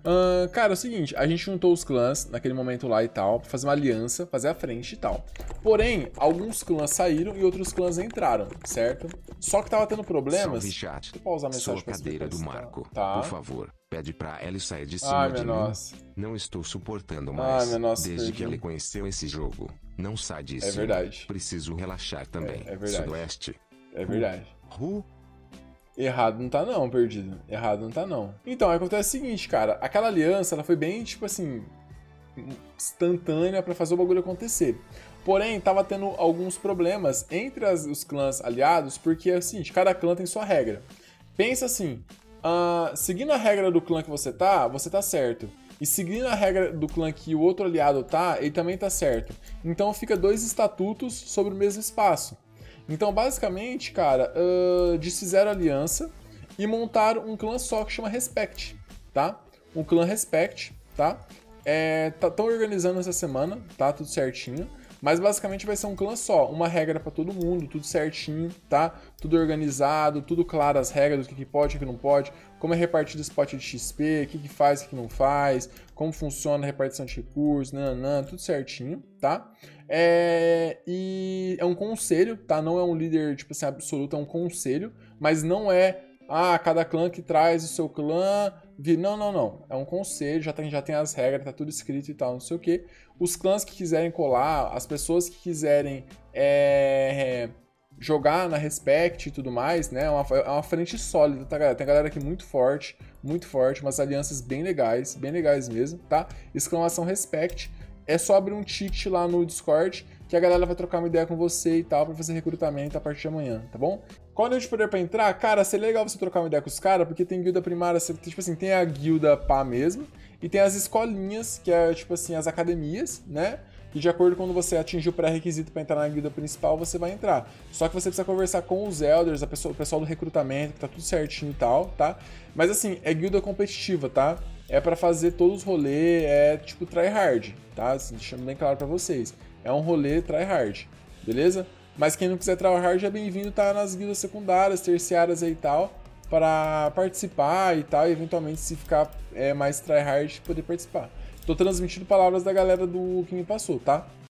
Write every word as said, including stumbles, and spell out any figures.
Uh, cara, é o seguinte, a gente juntou os clãs naquele momento lá e tal, pra fazer uma aliança, fazer a frente e tal. Porém, alguns clãs saíram e outros clãs entraram, certo? Só que tava tendo problemas... Salve, chat. Deixa eu pausar a mensagem Sua pra cadeira do explicar. Marco. Tá. Por favor, pede pra ela sair de Ai, cima de minha mim. nossa. Não estou suportando Ai, mais. minha nossa, Desde perdi. que ela conheceu esse jogo. Não sai disso. É verdade. Preciso relaxar também. É, é verdade. Sudoeste. É verdade. Ru. Errado não tá não, perdido. Errado não tá não. Então, acontece o seguinte, cara. Aquela aliança, ela foi bem, tipo assim, instantânea pra fazer o bagulho acontecer. Porém, tava tendo alguns problemas entre as, os clãs aliados, porque é o seguinte, cada clã tem sua regra. Pensa assim, uh, seguindo a regra do clã que você tá, você tá certo. E seguindo a regra do clã que o outro aliado tá, ele também tá certo. Então fica dois estatutos sobre o mesmo espaço. Então, basicamente, cara, uh, desfizeram aliança e montaram um clã só que chama Respect, tá? Um clã Respect, tá? É, tá tão organizando essa semana, tá? Tudo certinho. Mas basicamente vai ser um clã só, uma regra pra todo mundo, tudo certinho, tá? Tudo organizado, tudo claro as regras do que, que pode, o que não pode, como é repartido o spot de X P, o que, que faz, o que não faz, como funciona a repartição de recursos, nananã, tudo certinho, tá? É, e é um conselho, tá? Não é um líder, tipo assim, absoluto, é um conselho, mas não é, ah, cada clã que traz o seu clã... Não, não, não. É um conselho, já tem, já tem as regras, tá tudo escrito e tal, não sei o que. Os clãs que quiserem colar, as pessoas que quiserem é, jogar na Respect e tudo mais, né? É uma, é uma frente sólida, tá, galera? Tem galera aqui muito forte, muito forte, umas alianças bem legais, bem legais mesmo, tá? Exclamação Respect. É só abrir um ticket lá no Discord que a galera vai trocar uma ideia com você e tal pra fazer recrutamento a partir de amanhã, tá bom? Qual é o nível de poder pra entrar? Cara, seria legal você trocar uma ideia com os caras, porque tem guilda primária, tipo assim, tem a guilda pá mesmo, e tem as escolinhas, que é, tipo assim, as academias, né? E de acordo com quando você atingir o pré-requisito pra entrar na guilda principal, você vai entrar. Só que você precisa conversar com os elders, a pessoa, o pessoal do recrutamento, que tá tudo certinho e tal, tá? Mas assim, é guilda competitiva, tá? É pra fazer todos os rolês, é tipo tryhard, tá? Assim, deixando bem claro pra vocês. É um rolê tryhard, beleza? Mas quem não quiser tryhard é bem-vindo tá nas guildas secundárias, terciárias aí e tal, para participar e tal, e eventualmente se ficar é, mais tryhard, poder participar. Tô transmitindo palavras da galera do que me passou, tá?